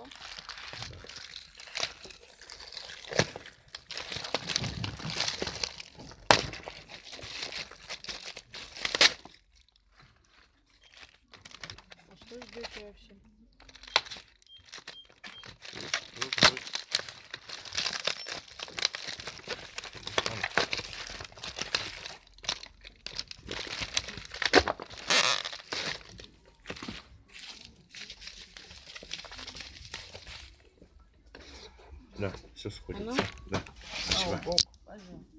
хорошо. А что ждете вообще? Да, все сходится. Оно? Да. Спасибо. Пожалуйста.